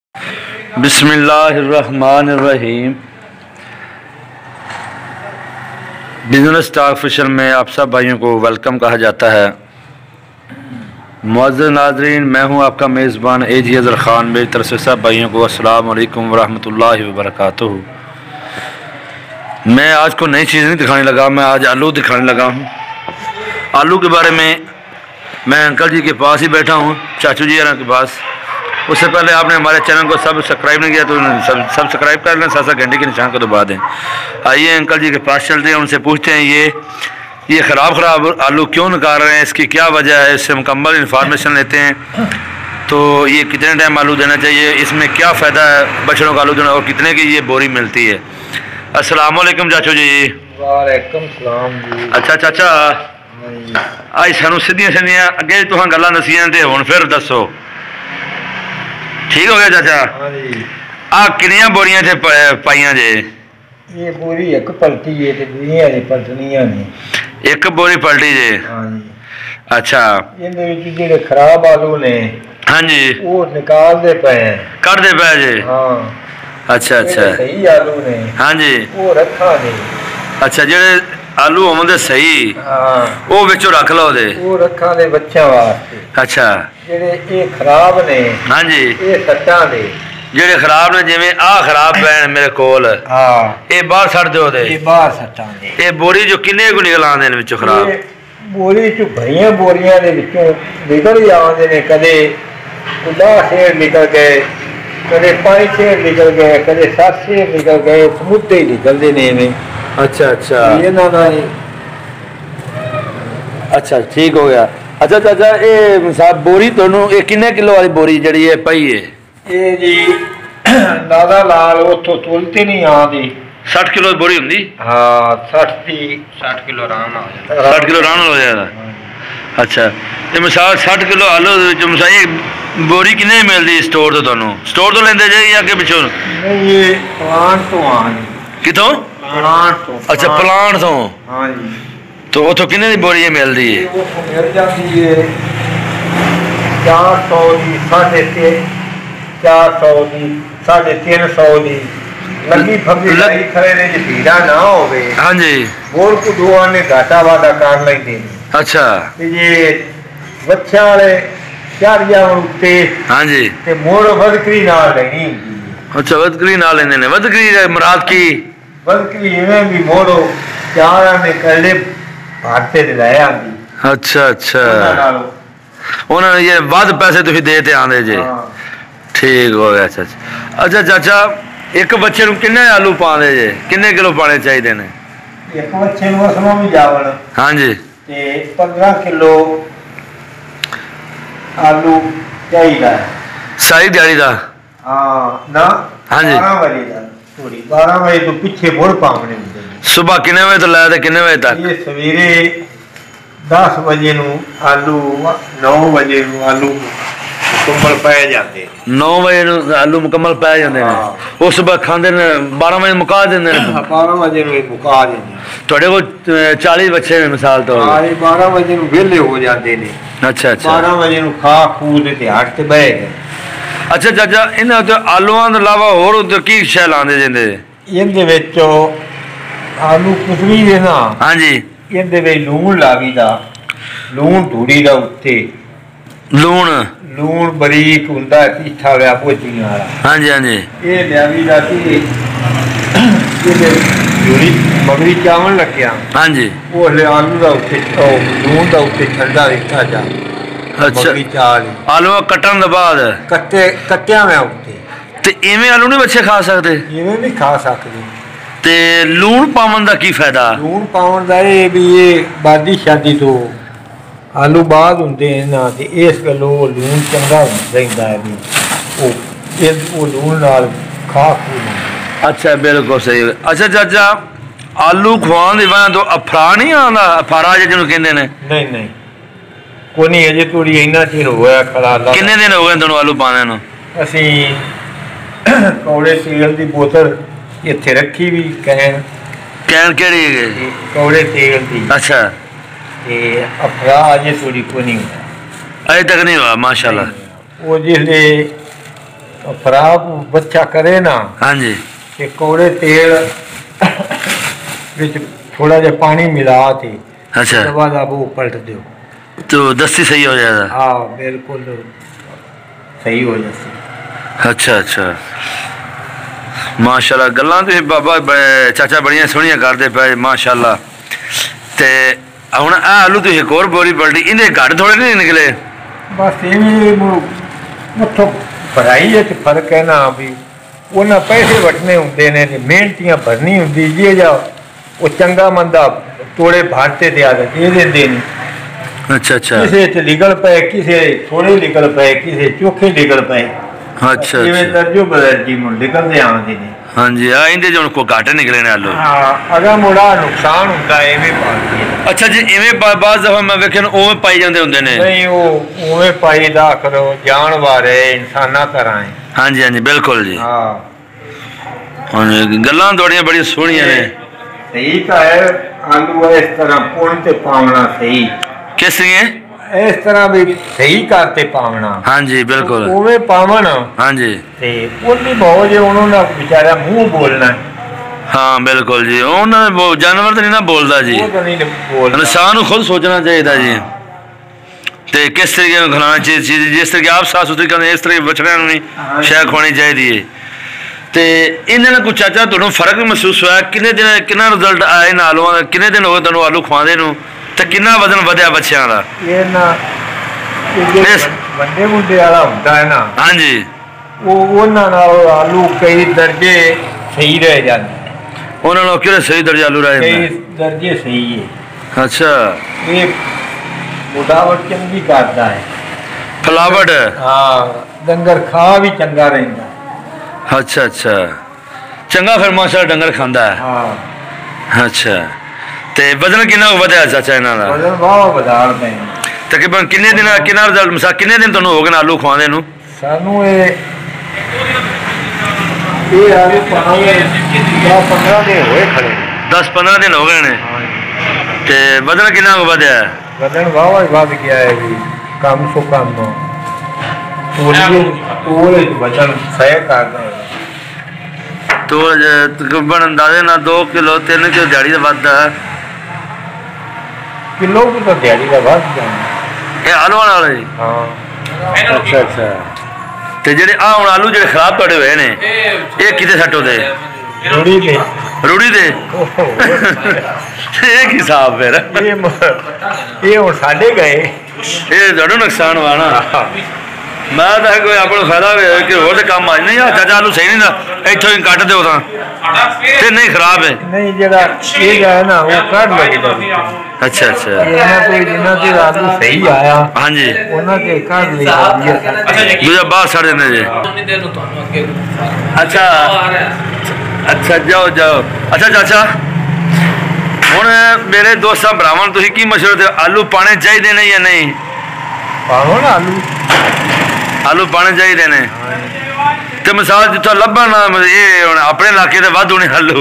बिस्मिल्लाहिर्रहमानिर्रहीम। Business stock Fisher में आप सब भाइयों को वेलकम कहा जाता है। मुअज़्ज़िज़ नाज़रीन, मैं हूं आपका मेज़बान एजी अज़र ख़ान। मेरी तरफ से सब भाइयों को अस्सलाम वालेकुम वरहमतुल्लाहि वबरकातुहू। मैं आज को नई चीज़ नहीं दिखाने लगा, मैं आज आलू दिखाने लगा हूं। आलू के बारे में मैं अंकल जी के पास ही बैठा हूं, चाचू जी के पास। उससे पहले आपने हमारे चैनल को सब्सक्राइब नहीं किया तो सब्सक्राइब कर लें, साथ साथ घंटे के निशान को दबा दें। आइए अंकल जी के पास चलते हैं, उनसे पूछते हैं ये ख़राब आलू क्यों निकाल रहे हैं, इसकी क्या वजह है, इससे मुकम्मल इन्फॉर्मेशन लेते हैं। तो ये कितने टाइम आलू देना चाहिए, इसमें क्या फ़ायदा है बछड़ों का आलू देना, और कितने की ये बोरी मिलती है। अस्सलाम वालेकुम चाचू जी। वालेकुम सलाम जी। अच्छा चाचा, आज सानू सीधियां सीधियां अगे तुहां गल्लां दसियां ते हुण फिर दसो। ठीक हो गया चाचा। हाँ जी। आ कितनियां बोरियां थे पाइयां जे? ये बोरी एक पलटी है ते दुनिया दी पलटनियां ने। एक बोरी पलटी जे? हाँ जी। अच्छा, इहदे विच जेहड़े खराब आलू ने, हाँ जी, वो निकाल दे पे हैं, कर दे पे जे? हाँ। अच्छा अच्छा, जेहड़े सही आलू ने, हाँ जी, वो रखा ने। अच्छा, जेहड़े आलू होंदे सही, हाँ, वो विचों रख लो दे। वो रखा ने बच्चों वास्ते। अच्छा, जेहड़े ये खराब ने, हाँ जी, ये सट्टां दे। जेहड़े खराब ने, जिवें आ खराब पैन मेरे कोल, हाँ, ये बाहर छड़ दो दे। ये बाहर सट्टां दे। ये बोरी जो किन्ने को निकल आंदे ने विचों खराब? ये बोरी चों भरियां बोरियां दे विचों निकल ही आउंदे ने। कदे 10 शेर निकल गए, कदे 5 शेर निकल गए, कदे 7 शेर निकल गए, समुद्दे ही निकलते ने इवें। अच्छा अच्छा, ये ना ही। अच्छा ठीक हो गया। अच्छा चाचा, ये साहब बोरी तुहानू ये किन्ने किलो वाली बोरी जड़ी है पई है? ये जी दादा लाल उतो तुलती नहीं आती। 60 किलो बोरी होंगी? हाँ, 60 किलो आराम नाल हो जाता। 60 किलो आराम नाल हो जाता। अच्छा, ते मिसाल 60 किलो आलू जो मिसाल ये बोरी किन्ने मिलती स्टोर तो तुहानू? स्टोर तो लेंदे जे या अगे पिछों? नहीं, ये प्लांट तो आनी। कितों? प्लांट तो। अच्छा, प्लांट तो। हाँ जी। तो उतो किन्ने दी बोरी मिलती है? वो मिल जाती है 400 की, 350, 400 की, 350 की। लगी फगी लाई खड़े ने, जे भीड़ा ना होवे। हाँ जी। बोर को दुआ ने घाटा वादा कर लेंदे ने। अच्छा, ते ये बच्चा वाले चार जावन उत्ते। हाँ जी। ते मोड़ वदकरी नाल लेनी। अच्छा, वदकरी ना लेंदे ने। वदकरी मुराद की? वदकरी इवें भी मोड़ो चार ने कले भाटे दे ले आंदी। अच्छा अच्छा, ਉਹਨਾਂ ਨਾਲੋਂ। उन्होंने ये वध पैसे तुसीं दे ते आंदे जे? हाँ। ठीक हो गया। अच्छा अच्छा चाचा, एक बच्चे नूं किन्ने आलू पाने जे, किन्ने किलो पाने चाहिए ने? एक बच्चे नूं असलों भी जावन हाँ जी, ते 15 किलो आलू चाहिदा है। सारी दिहाड़ी दा? हाँ ना। हाँ जी। 12 बजे दा थोड़ी 12 बजे तो पीछे मुड़ पावने हुंदे ने। सुबह किन्ने बजे तो लाया किन्ने बजे तक? ये सवेरे 10 बजे नूं आलू, 9 बजे नूं आलू मुकम्मल पै जाते। 9 बजे नूं आलू मुकम्मल पै जांदे ने। उस सुबह खांदे ने, 12 बजे मुका देंदे ने। 12 बजे नूं मुका देंदे। तुहाडे कोल 40 बच्चे ने मिसाल तौर हाँ, ये 12 बजे नूं वेले हो जाते ने। अच्छा अच्छा, 12 बजे नूं खा खू दे ते हट ते बह गए। अच्छा चाचा, इन्हां ते आलूआं दे इलावा होर की शै लांदे जिंदे? इहदे विच आलू कुतरी दे ना। हाँ जी। इहदे विच लूण लावीदा। लूण धूड़ी दा उत्ते। लूण? लूण बरीक हुंदा है, तीठा होया भोजियां वाला। हाँ जी, हाँ जी। ये लियावीदा सी धूड़ी मगरी चावल लग्या। हाँ जी। वो हले आलू दा उत्ते लूण दा उत्ते ठंडा दिता जा। अच्छा, मगरी चावल आलू कट्टन दे बाद कट्टिया मैं उत्ते। ते इवें आलू नहीं बच्चे खा सकते? इवें भी खा सकदे। ते लूण पावन दा की फायदा? लूण पावन दा ये भी ये बादी शादी तो आलू बाद हुंदे ना, ते इस गल्लों लूण चंगा रहिंदा है भी। वो लूण नाल खा खू। अच्छा, बिल्कुल सही। अच्छा चाचा, आलू खवान दी वजह तो अफरा नहीं आंदा? अफारा जिन्हों कहंदे ने? नहीं नहीं, कोई नहीं, अजे थोड़ी इन्ना चिर होया खड़ा। किन्ने दिन हो गए दोनों आलू पाने नूं? असीं कौड़े तेल दी बोतल इत्थे रखी भी। कैन केड़ी है? कौड़े तेल दी। अच्छा, ते अफरा अजे थोड़ी कोई नहीं होया, अजे तक नहीं हुआ माशाल्लाह। वो जिसले खराब बच्चा करे ना, हाँ जी, कि कौड़े तेल विच थोड़ा जा पानी मिला के अच्छा, उसके बाद आप वो पलट दो तो दस्ती सही हो जाएगा। हाँ बिल्कुल सही हो जाती। अच्छा अच्छा, माशाल्लाह गल्लां तो बाबा चाचा बड़ियां सोहनियां करदे पे माशाल्लाह। ते हुण आ आलू तो एक और बोरी पलटी, इन्हें घट थोड़े नहीं निकले? बस ये मुठो भराई है फर्क है ना भी, उन्हें पैसे वटने होंगे ने, मेहनतियां भरनी होंगी ये जा वो चंगा मंदा तोड़े भारते थे आदत दे देंगे नहीं। अच्छा अच्छा, किसे च निकल पे, किसे थोड़े निकल पे, किसे चोखे निकल पे। अच्छा जिवें अच्छा, दर्जो बदर्जी मुड़ निकलते आते ने। हाँ जी, आ इंदे जो को घट निकले ने आलू। हाँ अगर मुड़ा नुकसान होंदा है इवें पाती है। अच्छा जी, इवें बाद दफा मैं वेखे उवें पाई जाते होंगे ने? नहीं वो उवें पाई दा करो जानवर है इंसाना तरह है। हाँ जी हाँ जी बिल्कुल जी। हाँ हाँ जी, गल्लां थोड़ियां बड़ी सोहनियां ने। सही तो है आलू इस तरह पुण ते पावना सही, किस लिए? इस तरह भी सही करते पावना। हाँ जी बिल्कुल, उवें पावन हाँ जी, ते उन्नी बहुत जे उन्होंने बेचारा मुंह बोलना है, हाँ बिल्कुल जी। उन्होंने जानवर तो नहीं ना बोलता जी, वो तो नहीं बोलना। इंसान को खुद सोचना चाहिए जी। तो किस तरीके में खिलाना चाहिए चीज़, जिस तरीके आप साफ सुथरी करते इस तरीके बछड़ियां नहीं शह खुआनी चाहिए। तो इन्हें कुछ चाचा तुहानू फर्क महसूस होया? किन्ने दिन किन्ना रिजल्ट आया इन आलूआं दा? किन्ने दिन हो गए तुहानू आलू खुआंदे नू? ते किन्ना वजन वधिया बच्चियां दा? ये ना वंडे मुंडे वाला होता है ना, हाँ जी, वो उन्हां नाल आलू कई दर्जे सही रह जाते हैं, उन्होंने किहड़े सही दर्जे आलू रहे? कई दर्जे सही है। अच्छा, ये मुटावट चंगी करता है, फलावट? हाँ डंगर खा भी चंगा रहता है। अच्छा अच्छा, चंगा फिर माशाल्लाह डंगर खांदा है। हाँ अच्छा, ते वजन किन्ना वधिया चाचा इन्हां दा? वजन वाह बधार दें। तकरीबन किन्ने दिन किन्ना रिजल्ट मिसा किन्ने दिन तुहानू हो गए आलू खुआंदे नू? सानू ये आलू पावे 10-15 दिन होए खड़े। 10-15 दिन हो गए ने। ते वजन किन्ना वधिया है? वजन वाह बढ़ गया है भी, कम सो कम तोले वजन सह कर दे तो तकरीबन अंदाजे ना 2 किलो 3 किलो दिहाड़ी का वादा है। किलो की तो दिहाड़ी का बढ़ जाना। ये आलू वाला जी? हाँ अच्छा अच्छा, ते जेडे आ हुण आलू जेडे खराब पड़े हुए ने ये किते सैट होते? रूढ़ी दे रूढ़ी दे? ये की हिसाब फिर? ये हुण साडे गए, ये तुहानू नुकसान हुआ ना? मैं तो कोई अपना फायदा कि होर ते काम आज नहीं आ चाचा आलू सही नहीं ना इथों ही कट दो ते नहीं खराब है? नहीं जरा ये जो है ना वो कर लो। अच्छा अच्छा, जिन्ना ते आलू सही आया हाँ जी, उन्ना ते कर लिया दूजा बाहर सड़ देने जी। अच्छा अच्छा, जाओ जाओ। अच्छा चाचा हुण मेरे दोस्तां भरावां नूं तुसीं की मशवरा दे आलू पाने चाहिए ने या नहीं? पाओ ना आलू पाने चाहिए ने? तो मिसाल जितना लभन ये हुण अपने इलाके दे वध होने आलू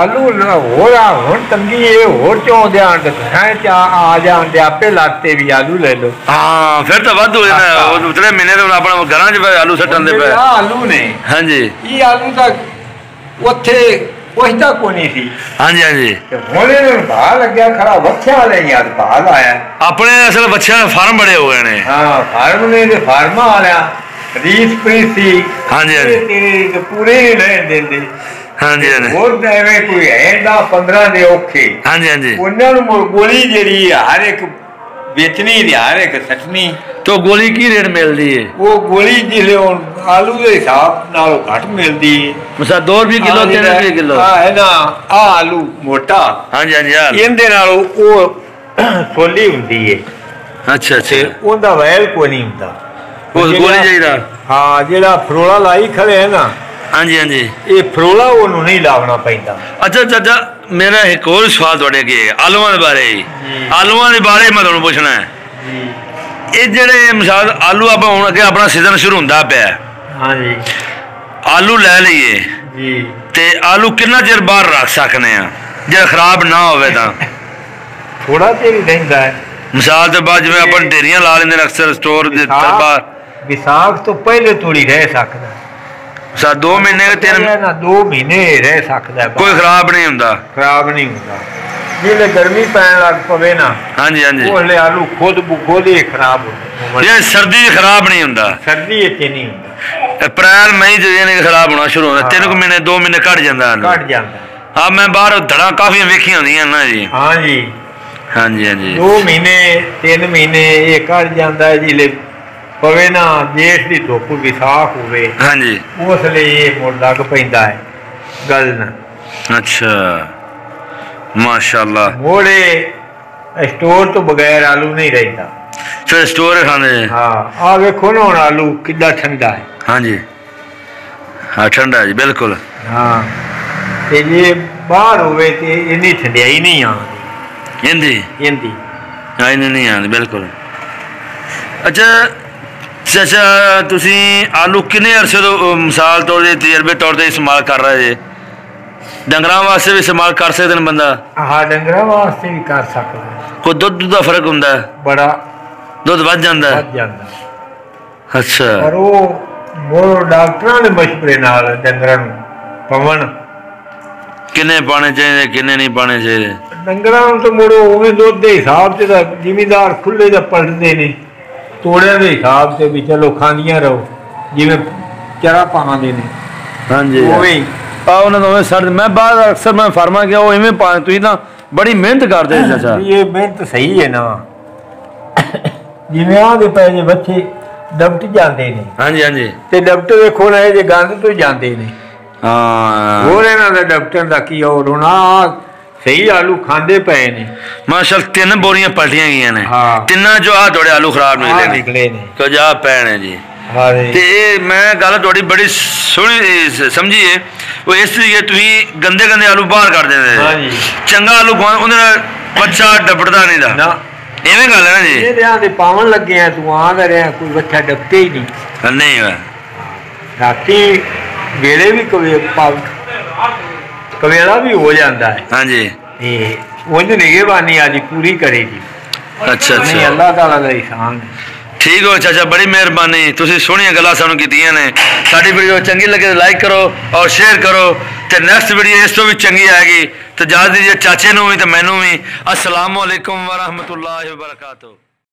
होर तंगी ये होर चौं ध्यान आ जान दे आपे लाते भी आलू ले लो। हाँ फिर तो वध हो जाना, उतले महीने तो अपना घरां च आलू सट्टन दे पे आलू ने। हाँ जी, ये आलू तक उत्थे पहुंचता को नहीं थी। हाँ जी, हाँ जी, होने भाव लग्या खरा वच्छा वाले यार भाव आया अपने असल बच्चों फार्म बड़े हो गए ने। हाँ फार्म ने फार्मा वाला रीस प्रीसी। हाँ जी, हाँ जी, तेरे पूरे ही नहीं देंदे। हाँ जी, हाँ जी, और देवे कोई है 10-15 दे औखे। हाँ जी, हाँ जी, उन्होंने गोली जेड़ी हर एक बेचनी दी हर एक सटनी। तो गोली की रेट मिलती है? वो गोली जिले आलू के हिसाब नालों घट मिलती है। मिसाल 2 रुपये किलो 3 रुपये किलो है ना। आ आलू मोटा। हाँ जी, हाँ जी, इनदे नालों वो छोली हुंदी है। अच्छा अच्छा, उनका वैल कोई नहीं हुंदा। वो गोली चाहिए? हाँ जेड़ा फरोला लाई खड़े है ना। हाँ जी, हाँ जी, ये फरोला उन्होंने नहीं लावना पैंदा। अच्छा चाचा मेरा एक और सवाल थोड़े के आलूआं दे बारे आलूआं दे बारे मैं तुहानू पुछना है। ये जेडे मिसाल आलू आप हुण अगे अपना सीजन शुरू हुंदा पिया, हाँ जी, आलू लै लईए जी ते आलू कितना चिर बाहर रख सकने आ जे खराब ना होवे तां? थोड़ा चिर ही रहिंदा है। मिसाल तो बाद जिवें अपन ढेरियां ला लेंदे ने अक्सर स्टोर दे बाहर। विसाख तो पहले थोड़ी रह सकता। ਅੱਛਾ 2 ਮਹੀਨੇ के 3 ना 2 महीने रह सकता है, कोई खराब नहीं होंदा। खराब नहीं होता। जिसले गर्मी पैन लग पवे ना, हाँ जी, हाँ जी, उसले आलू खुद खुद ही खराब हो। ये सर्दी खराब नहीं होंदा, सर्दी इतनी नहीं होता। अप्रैल मई च यानी खराब होना शुरू होता, 3 महीने 2 महीने कट जाता आलू। कट जाता। हाँ मैं बाहर धड़ा काफी वेखियां होंदियां ना जी। हाँ जी, हाँ जी, हाँ जी, 2 महीने 3 महीने ये कट जाता है। जिसले पवे ना जेठ की धुप विसाख होवे, हाँ जी, उसले ये मुड़ लग पैंदा है गलन। अच्छा माशाल्लाह। मोड़े स्टोर तो बगैर आलू नहीं रहता। फिर स्टोर खाने। हाँ आ वेखो ना हुण आलू कितना ठंडा है। हाँ जी, हाँ ठंडा है जी बिल्कुल। हाँ ते जे बाहर होवे ते इन्नी ठंडियाई नहीं आती हिंदी हिंदी। हाँ इन्हें नहीं आती बिल्कुल। अच्छा चाचा तुसी आलू किन्ने अरसे तो मिसाल तौर ते तजर्बे तौर ते इस्तेमाल कर रहे जे? डंगरां वास्ते भी इस्तेमाल कर सकते हैं बंदा? हाँ डंगरां वास्ते भी कर सकदा है। कोई दुध का फर्क हुंदा है? बड़ा दुध वध जांदा है? वध जांदा। अच्छा पर वो मोर डॉक्टरां दे मशवरे नाल डंगरां नूं पवन किन्ने पाने चाहिए किन्ने नहीं पाने चाहिए? डंगरां नूं तो मुड़ो उवें दुध दे हिसाब से तां जिमीदार खुले दा पलटदे ने, तोड़िਆਂ ਦੇ हिसाब से भी चलो खांदियां रहो जिवें चरा पाਉਂਦੇ ने। हाँ जी उवें ही मैं बाद अक्सर मैं फार्मा गया वो इवें पा तुम ना बड़ी मेहनत करते हैं चाचा। ये मेहनत सही है ना, जिवें आंदे पए जे बच्चे डबट जाते ने। हाँ जी, हाँ जी, ते डबट देखो ना जे गंद तो जाते ने। हाँ ਹੋਰ ਇਹਨਾਂ ਦਾ ਡਾਕਟਰ ਦਾ ਕੀ ਹੋਰ ਹੋਣਾ। सही आलू खांदे पे ने माशाल्लाह। 3 बोरियां पलटियां गई ने। हाँ। तिना जो आ थोड़े आलू खराब निकले ने तो जा पैने जी। हाँ ते मैं गल थोड़ी बड़ी सोहनी समझी है वो इस तरीके तुम गंदे गंदे आलू बाहर कर देंगे। हाँ जी। चंगा आलू बच्चा डपटदा नहीं दा ना इवें गल है ना जी। ये पावन लगे हैं तू आ कर कोई बच्चा डपटे ही नहीं। नहीं राती वेले भी कवेला भी हो जाता है। हाँ जी उंज निगहबानी आज पूरी करेगी। अच्छा नहीं अच्छा अल्लाह ताला का एहसान है। ठीक हो चाचा बड़ी मेहरबानी तुसीं सोहणियां गल्लां सानूं कीतियां ने। साडी वीडियो चंगी लगे तो लाइक करो और शेयर करो ते नैक्सट वीडियो इस तो भी चंगी आएगी तो जा दीजिए चाचे नूं भी ते मैनूं भी। अस्सलामु अलैकुम व रहमतुल्लाहि व बरकातुहू।